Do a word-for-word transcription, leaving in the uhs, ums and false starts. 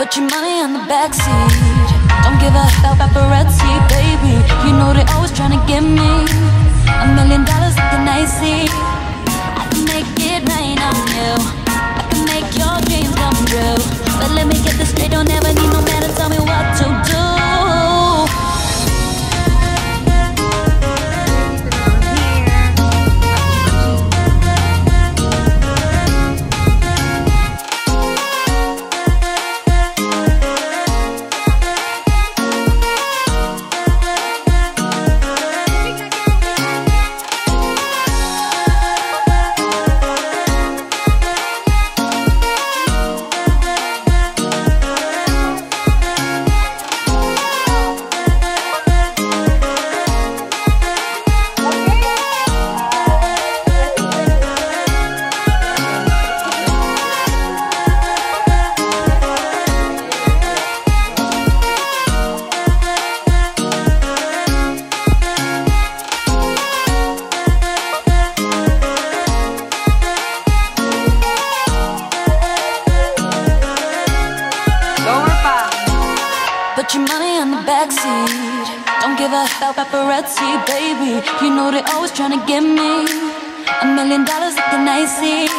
Put your money on the backseat. Don't give a f about paparazzi, baby. You know they always tryna get me. A million dollars looking icy. I can make it rain on you. I can make your dreams come true. But let me get this straight, don't ever need no man to tell me what to do. Put your money on the backseat. Don't give a f about paparazzi, baby. You know they always tryna get me. A million dollars looking icy.